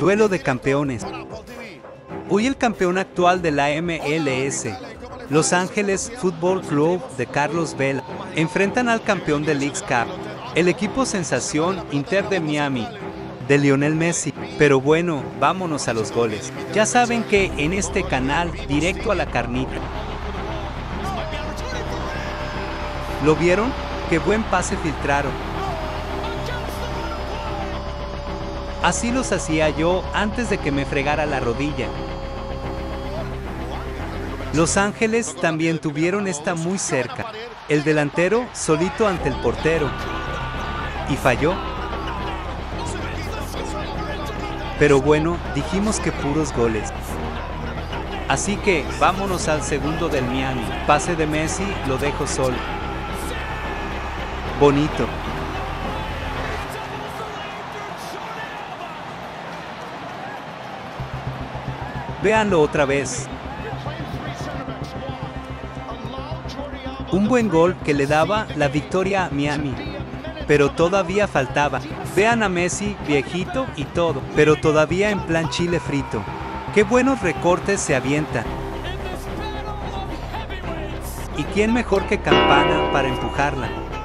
Duelo de campeones. Hoy el campeón actual de la MLS, Los Ángeles Football Club de Carlos Vela, enfrentan al campeón del Leagues Cup, el equipo sensación Inter de Miami, de Lionel Messi. Pero bueno, vámonos a los goles. Ya saben que en este canal, directo a la carnita. ¿Lo vieron? ¡Qué buen pase filtraron! Así los hacía yo antes de que me fregara la rodilla. Los Ángeles también tuvieron esta muy cerca. El delantero solito ante el portero. Y falló. Pero bueno, dijimos que puros goles. Así que vámonos al segundo del Miami. Pase de Messi, lo dejo solo. Bonito. Véanlo otra vez. Un buen gol que le daba la victoria a Miami. Pero todavía faltaba. Vean a Messi, viejito y todo, pero todavía en plan chile frito. ¡Qué buenos recortes se avientan! ¿Y quién mejor que Campana para empujarla?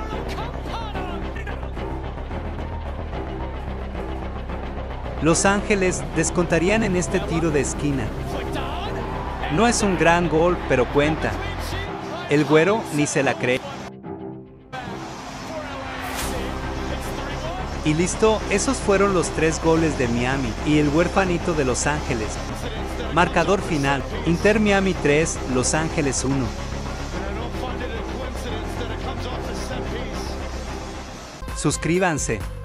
Los Ángeles descontarían en este tiro de esquina. No es un gran gol, pero cuenta. El güero ni se la cree. Y listo, esos fueron los 3 goles de Miami y el huerfanito de Los Ángeles. Marcador final, Inter Miami 3, Los Ángeles 1. Suscríbanse.